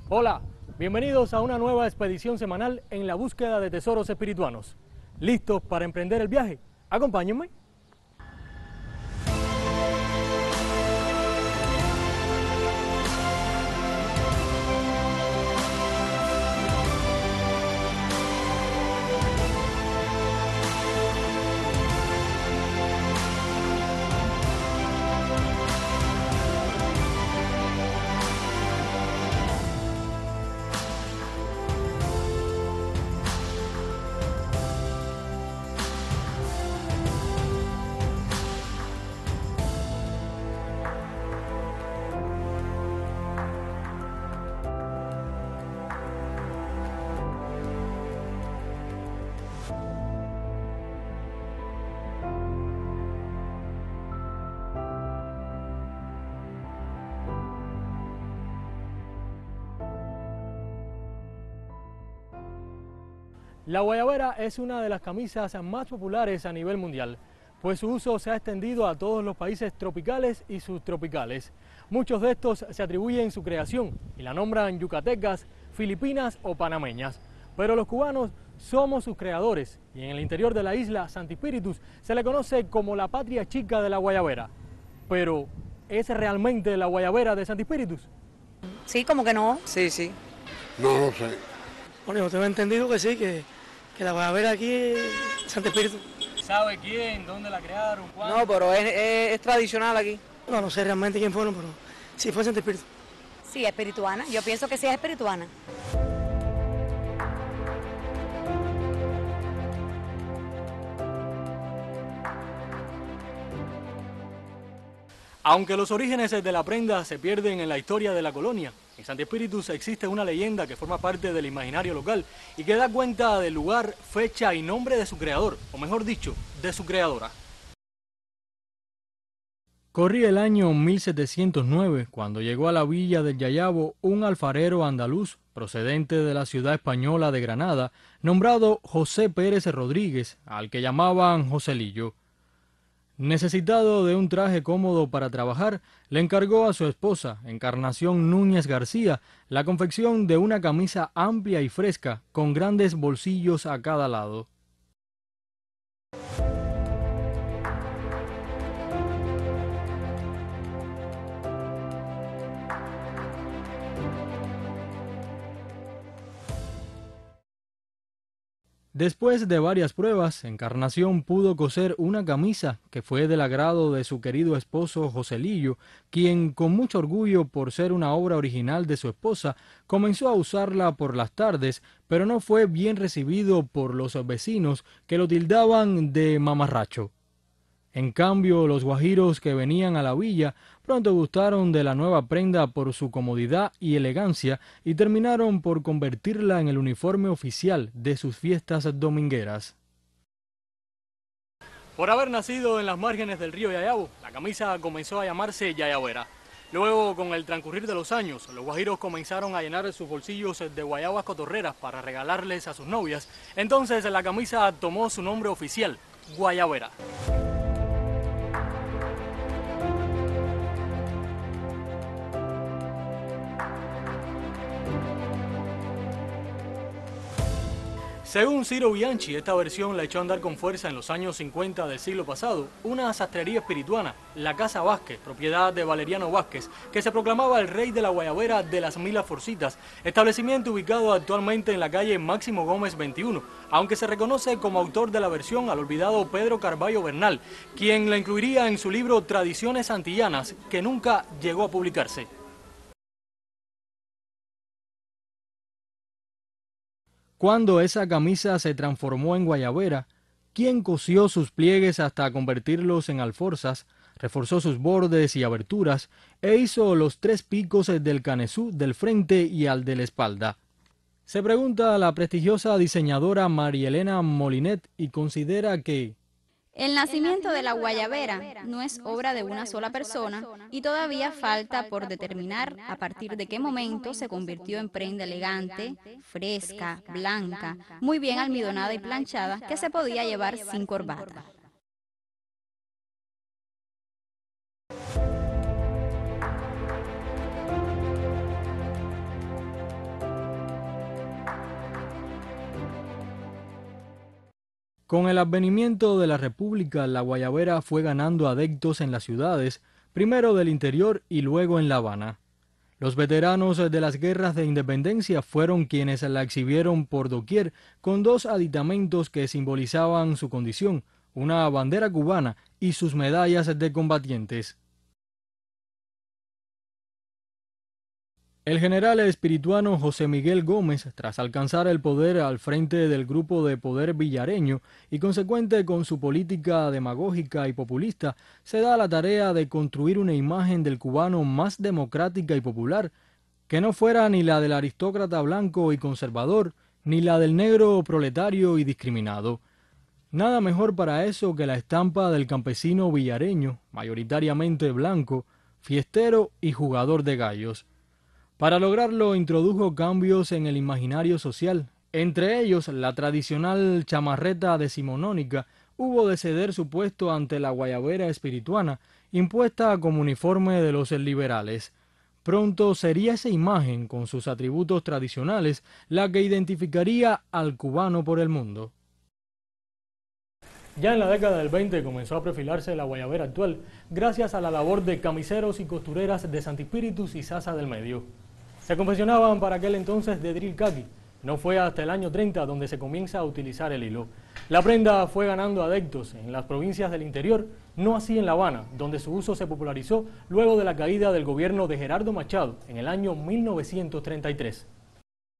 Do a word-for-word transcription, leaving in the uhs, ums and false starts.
Hola, bienvenidos a una nueva expedición semanal en la búsqueda de tesoros espirituanos. ¿Listos para emprender el viaje? Acompáñenme. La guayabera es una de las camisas más populares a nivel mundial, pues su uso se ha extendido a todos los países tropicales y subtropicales. Muchos de estos se atribuyen su creación y la nombran yucatecas, filipinas o panameñas. Pero los cubanos somos sus creadores y en el interior de la isla Santi Espíritus se le conoce como la patria chica de la guayabera. Pero, ¿es realmente la guayabera de Santi Espíritus? Sí, como que no. Sí, sí. No lo sé. Bueno, yo tengo entendido que sí, que, que la guayabera aquí es Santi Espíritus. ¿Sabe quién? ¿Dónde la crearon? ¿Cuándo? No, pero es, es, es tradicional aquí. No, no sé realmente quién fueron, pero sí fue Santi Espíritus. Sí, espirituana. Yo pienso que sí es espirituana. Aunque los orígenes de la prenda se pierden en la historia de la colonia, en Santi Espíritus existe una leyenda que forma parte del imaginario local y que da cuenta del lugar, fecha y nombre de su creador, o mejor dicho, de su creadora. Corría el año mil setecientos nueve cuando llegó a la villa del Yayabo un alfarero andaluz procedente de la ciudad española de Granada, nombrado José Pérez Rodríguez, al que llamaban Joselillo. Necesitado de un traje cómodo para trabajar, le encargó a su esposa, Encarnación Núñez García, la confección de una camisa amplia y fresca, con grandes bolsillos a cada lado. Después de varias pruebas, Encarnación pudo coser una camisa que fue del agrado de su querido esposo Joselillo, quien, con mucho orgullo por ser una obra original de su esposa, comenzó a usarla por las tardes, pero no fue bien recibido por los vecinos que lo tildaban de mamarracho. En cambio, los guajiros que venían a la villa pronto gustaron de la nueva prenda por su comodidad y elegancia y terminaron por convertirla en el uniforme oficial de sus fiestas domingueras. Por haber nacido en las márgenes del río Yayabo, la camisa comenzó a llamarse yayabera. Luego, con el transcurrir de los años, los guajiros comenzaron a llenar sus bolsillos de guayabas cotorreras para regalarles a sus novias. Entonces la camisa tomó su nombre oficial, guayabera. Según Ciro Bianchi, esta versión la echó a andar con fuerza en los años cincuenta del siglo pasado una sastrería espirituana, la Casa Vázquez, propiedad de Valeriano Vázquez, que se proclamaba el rey de la guayabera de las Mil Forcitas, establecimiento ubicado actualmente en la calle Máximo Gómez veintiuno, aunque se reconoce como autor de la versión al olvidado Pedro Carballo Bernal, quien la incluiría en su libro Tradiciones Antillanas, que nunca llegó a publicarse. Cuando esa camisa se transformó en guayabera, ¿quién cosió sus pliegues hasta convertirlos en alforzas, reforzó sus bordes y aberturas e hizo los tres picos del canesú del frente y al de la espalda? Se pregunta a la prestigiosa diseñadora María Elena Molinet y considera que el nacimiento de la guayabera no es obra de una sola persona y todavía falta por determinar a partir de qué momento se convirtió en prenda elegante, fresca, blanca, muy bien almidonada y planchada que se podía llevar sin corbata. Con el advenimiento de la República, la guayabera fue ganando adeptos en las ciudades, primero del interior y luego en La Habana. Los veteranos de las guerras de independencia fueron quienes la exhibieron por doquier con dos aditamentos que simbolizaban su condición, una bandera cubana y sus medallas de combatientes. El general espirituano José Miguel Gómez, tras alcanzar el poder al frente del Grupo de Poder Villareño y consecuente con su política demagógica y populista, se da la tarea de construir una imagen del cubano más democrática y popular, que no fuera ni la del aristócrata blanco y conservador, ni la del negro proletario y discriminado. Nada mejor para eso que la estampa del campesino villareño, mayoritariamente blanco, fiestero y jugador de gallos. Para lograrlo introdujo cambios en el imaginario social, entre ellos la tradicional chamarreta decimonónica hubo de ceder su puesto ante la guayabera espirituana, impuesta como uniforme de los liberales. Pronto sería esa imagen, con sus atributos tradicionales, la que identificaría al cubano por el mundo. Ya en la década del veinte comenzó a perfilarse la guayabera actual, gracias a la labor de camiseros y costureras de Santipíritus y Sasa del Medio. Se confeccionaban para aquel entonces de drill khaki. No fue hasta el año treinta donde se comienza a utilizar el hilo. La prenda fue ganando adeptos en las provincias del interior, no así en La Habana, donde su uso se popularizó luego de la caída del gobierno de Gerardo Machado en el año mil novecientos treinta y tres.